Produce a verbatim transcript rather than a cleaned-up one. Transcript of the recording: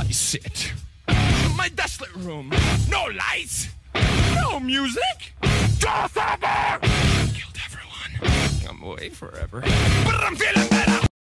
sit. My desolate room. No lights. No music. Just over. Killed everyone. I'm away forever. But I'm feeling better.